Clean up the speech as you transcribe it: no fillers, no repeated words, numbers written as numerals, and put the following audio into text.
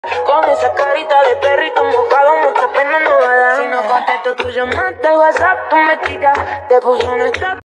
Con esa carita de perrito mojado, mucha pena no va a dar. Si no contesto tu llamada, WhatsApp, tú me tiras. Te puso un stop.